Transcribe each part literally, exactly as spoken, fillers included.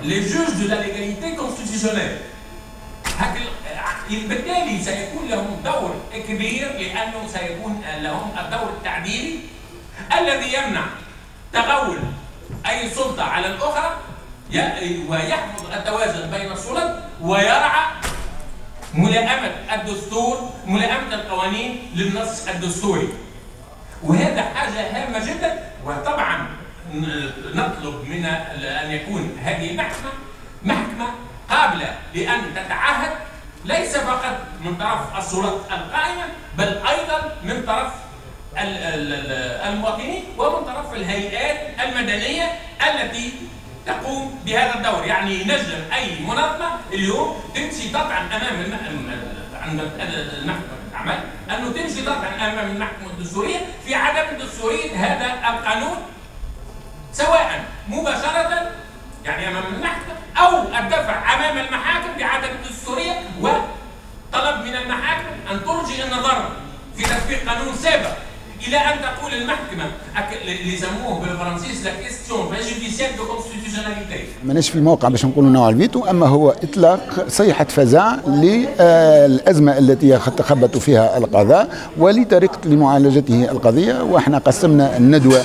les juges de la légalité constitutionnelle. بالتالي سيكون لهم دور كبير، لأنه سيكون لهم الدور التعديلي الذي يمنع تغول أي سلطة على الأخرى ويحفظ التوازن بين السلط ويرعى ملائمة الدستور، ملائمة القوانين للنص الدستوري. وهذا حاجة هامة جدا. وطبعا نطلب من أن يكون هذه المحكمة محكمة قابلة لأن تتعهد ليس فقط من طرف السلطات القائمة، بل أيضا من طرف المواطنين ومن طرف الهيئات المدنية التي تقوم بهذا الدور. يعني نجم أي منظمة اليوم تمشي تطعن أمام عند المحكمة الأعمال أنه تمشي تطعن أمام المحكمة الدستورية في عدم دستورية هذا القانون، سواء مباشرة يعني أمام المحكمة أو الدفع أمام المحاكم بعدم الدستورية وطلب من المحاكم أن ترجع النظر في تطبيق قانون سابق إلى أن تقول المحكمة اللي يسموه بالفرنسيس لا كيستيون جوديسيال دو كونستيتيوناليتي. ماناش في موقع باش نقولوا نوع الفيتو، أما هو إطلاق صيحة فزع للأزمة التي تخبط فيها القضاء ولطريقة لمعالجته القضية. وإحنا قسمنا الندوة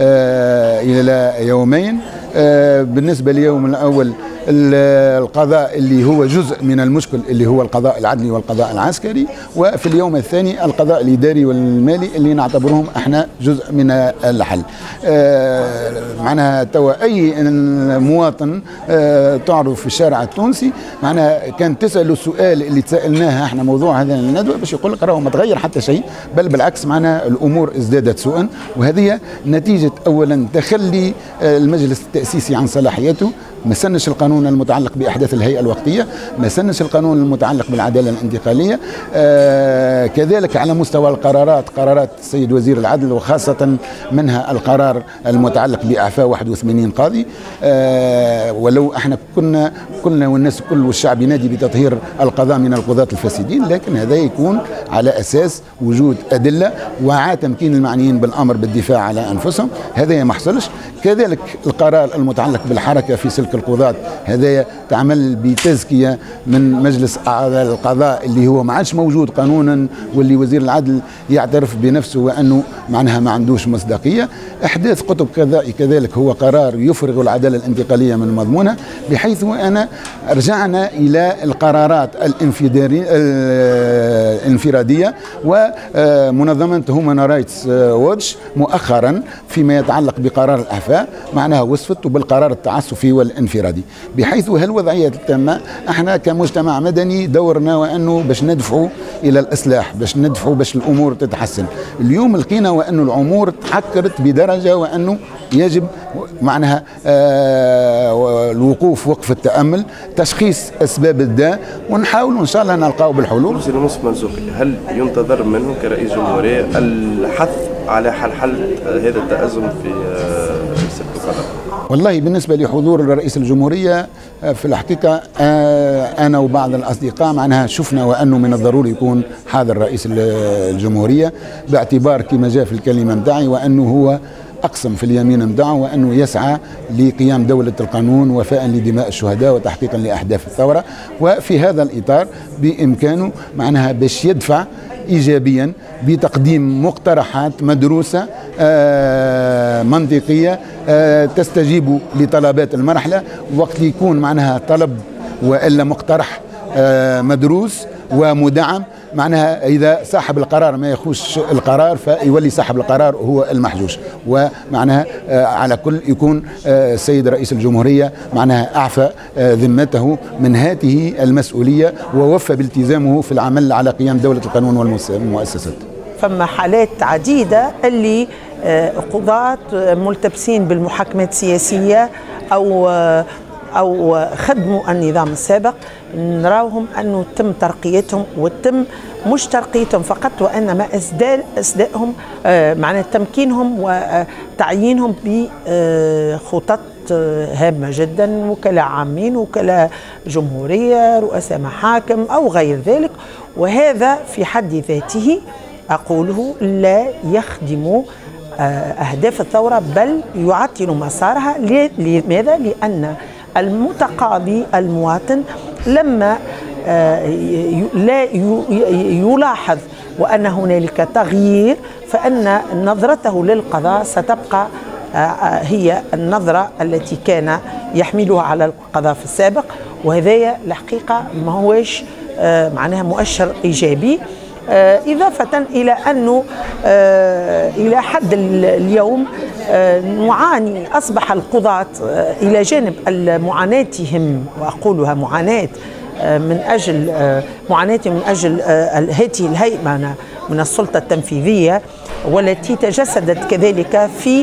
إلى يومين. بالنسبة لليوم الأول القضاء اللي هو جزء من المشكل اللي هو القضاء العدلي والقضاء العسكري، وفي اليوم الثاني القضاء الإداري والمالي اللي نعتبرهم احنا جزء من الحل. معناها توا أي مواطن تعرف في الشارع التونسي معناها كان تسأله السؤال اللي تسألناه احنا موضوع هذا الندوة باش يقول لك راهو ما تغير حتى شيء، بل بالعكس معناها الأمور ازدادت سوءا. وهذه نتيجة أولا تخلي المجلس التأسيسي عن صلاحيته، ما سنش القانون المتعلق بأحداث الهيئة الوقتية، ما سنش القانون المتعلق بالعدالة الانتقالية. آه كذلك على مستوى القرارات، قرارات السيد وزير العدل وخاصة منها القرار المتعلق بإعفاء واحد وثمانين قاضي. آه ولو احنا كنا كلنا والناس كل والشعب ينادي بتطهير القضاء من القضاة الفاسدين، لكن هذا يكون على أساس وجود أدلة وعى تمكين المعنيين بالأمر بالدفاع على أنفسهم. هذا ما حصلش. كذلك القرار المتعلق بالحركة في سلك القضاة هذا تعمل بتزكية من مجلس أعضاء القضاء اللي هو ما عادش موجود قانونا، واللي وزير العدل يعترف بنفسه وأنه معناها ما عندوش مصداقية. إحداث قطب قضائي كذلك هو قرار يفرغ العدالة الانتقالية من مضمونها، بحيث أنا رجعنا إلى القرارات الانفرادية. ومنظمة هومان رايتس ووتش مؤخرا فيما يتعلق بقرار الإعفاء معناها وصفته بالقرار التعسفي والانفرادي، بحيث هالوضعية التامة احنا كمجتمع مدني دورنا وأنه باش ندفعوا إلى الإصلاح، باش ندفعوا باش الأمور تتحسن. اليوم لقينا وأنه الأمور تحكرت بدرجة وأنه يجب معناها آه الوقوف وقف التأمل، تشخيص أسباب الداء، ونحاول إن شاء الله نلقاو بالحلول. سيدي نصف مرزوقي، هل ينتظر منه كرئيس جمهورية الحث على حل حل هذا التأزم في سلك القضاء؟ والله بالنسبة لحضور رئيس الجمهورية في الحقيقة أنا وبعض الأصدقاء معناها شفنا وأنه من الضروري يكون حاضر رئيس الجمهورية، باعتبار كما جاء في الكلمة متاعي وأنه هو أقسم في اليمين متاعه وأنه يسعى لقيام دولة القانون وفاء لدماء الشهداء وتحقيقا لأهداف الثورة. وفي هذا الإطار بإمكانه معناها باش يدفع إيجابيا بتقديم مقترحات مدروسة آه منطقية آه تستجيب لطلبات المرحلة، وقت يكون معناها طلب وإلا مقترح آه مدروس ومدعم معناها إذا صاحب القرار ما يخوش القرار فيولي صاحب القرار هو المحجوش. ومعناها آه على كل يكون آه السيد رئيس الجمهورية معناها أعفى آه ذمته من هذه المسؤولية ووفى بالتزامه في العمل على قيام دولة القانون والمؤسسات. فما حالات عديدة اللي قضاة ملتبسين بالمحاكمات السياسية أو أو خدموا النظام السابق نراوهم أنه تم ترقيتهم وتم مش ترقيتهم فقط وإنما إسدال إسدائهم معنى تمكينهم وتعيينهم بخطط هامة جدا، وكلاء عامين، وكلاء جمهورية، رؤساء محاكم أو غير ذلك. وهذا في حد ذاته أقوله لا يخدم أهداف الثورة بل يعطل مسارها. لماذا؟ لأن المتقاضي المواطن لما لا يلاحظ وأن هنالك تغيير، فإن نظرته للقضاء ستبقى هي النظرة التي كان يحملها على القضاء في السابق، وهذا الحقيقة ما هوش معناها مؤشر إيجابي. إضافة إلى أنه إلى حد اليوم نعاني، أصبح القضاة إلى جانب معاناتهم، وأقولها معاناة من أجل معاناتهم من أجل هذه الهيمنة من السلطة التنفيذية، والتي تجسدت كذلك في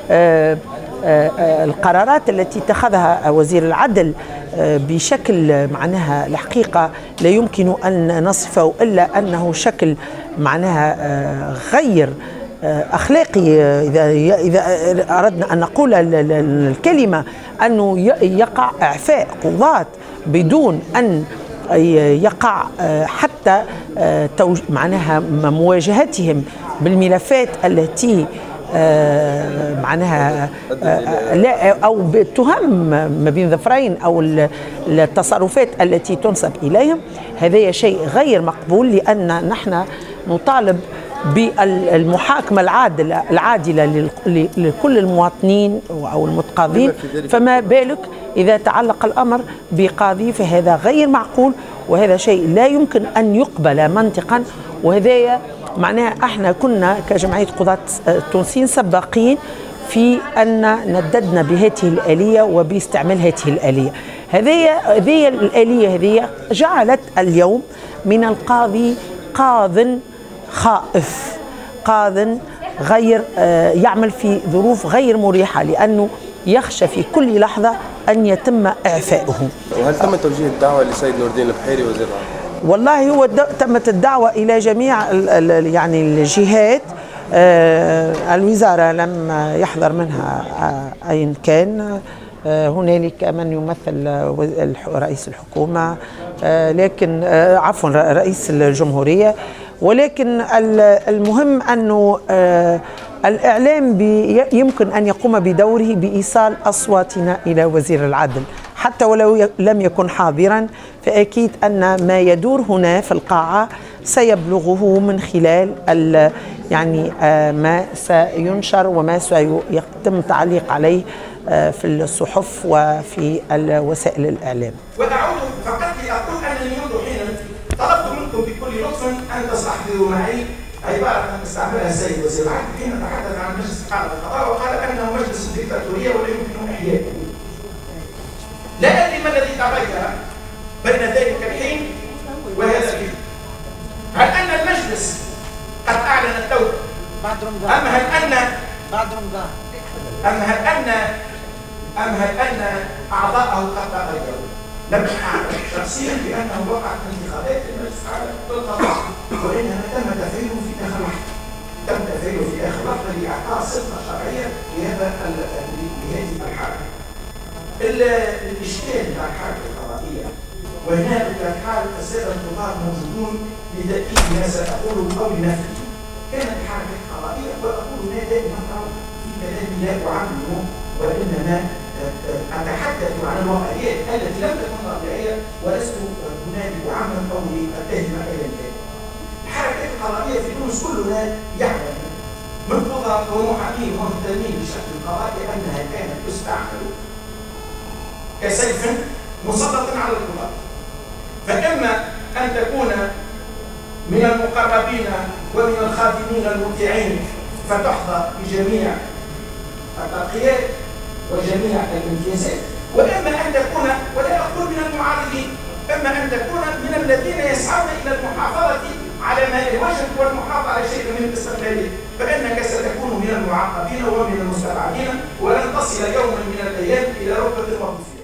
القرارات التي اتخذها وزير العدل بشكل معناها الحقيقة لا يمكن أن نصفه إلا أنه شكل معناها غير أخلاقي. إذا إذا أردنا أن نقول الكلمة أنه يقع إعفاء قضاة بدون أن يقع حتى معناها مواجهتهم بالملفات التي آه معناها آه لا أو بتهم ما بين ظفرين أو التصرفات التي تنسب إليهم. هذا شيء غير مقبول، لأن نحن نطالب بالمحاكمة العادلة العادلة لكل المواطنين أو المتقاضين، فما بالك إذا تعلق الأمر بقاضي، فهذا غير معقول، وهذا شيء لا يمكن أن يقبل منطقا. وهذا معناها احنا كنا كجمعية قضاة التونسيين سباقين في أن نددنا بهذه الآلية وباستعمال هذه الآلية. هذه هذه الآلية هذه جعلت اليوم من القاضي قاض خائف، قاض غير يعمل في ظروف غير مريحة، لأنه يخشى في كل لحظة أن يتم إعفاؤه. وهل تم توجيه الدعوة لسيد نور الدين البحيري وزير العدل؟ والله هو تمت الدعوة إلى جميع يعني الجهات. آه الوزارة لم يحضر منها آه أين كان. آه هنالك من يمثل رئيس الحكومة، آه لكن آه عفوا رئيس الجمهورية، ولكن المهم أنه آه الإعلام يمكن أن يقوم بدوره بإيصال أصواتنا إلى وزير العدل، حتى ولو لم يكن حاضرا، فأكيد أن ما يدور هنا في القاعة سيبلغه من خلال يعني ما سينشر وما سيتم تعليق عليه في الصحف وفي وسائل الإعلام. وأعود فقط لأقول أنني منذ حين طلبت منكم بكل لطف أن تستحضروا معي عبارة استعملها السيد وزير العدل حين تحدث عن مجلس قاضي القضاء، وقال أنه مجلس ديكتاتورية ولا يمكن إحيائه. لا أدري ما الذي تغير بين ذلك الحين وهذا الحين. هل أن المجلس قد أعلن التوبة؟ أم هل أن بعد رمضان أم هل أن أم هل أن أعضاءه قد تغيروا؟ لم أعلم شخصيا بأنه وقعت انتخابات المجلس الأعلى للقضاء، وإنما تم تفعيله في آخر لحظة. تم تفعيله في آخر لحظة لإعطاء صفة شرعية لهذا لهذه الحركة. الإشكال بتاع الحركة القضائية، وهناك حال السادة القضاة موجودون لتأكيد ما سأقوله أو لنفي. كانت الحركة القضائية، وأقول هنا دائما في كلامي لا أعمم وإنما أتحدث عن الواقعيات التي لم تكن واقعية، ولست هنالك أعمم أو أتهم أيا كان. الحركة القضائية في تونس كلنا يعلم من قضاة ومحامين ومهتمين بشأن القضاء أنها كانت تستعمل كسيف مسلط على القضاة، فإما أن تكون من المقربين ومن الخادمين المطيعين فتحظى بجميع الترقيات وجميع الامتيازات، وإما أن تكون، ولا أقول من المعارضين، إما أن تكون من الذين يسعون إلى المحافظة على ماء الوجه والمحافظة على شيء من الاستقلالية، فإنك ستكون من المعاقبين ومن المستبعدين، ولن تصل يوما من الأيام إلى رتبة الموظفين.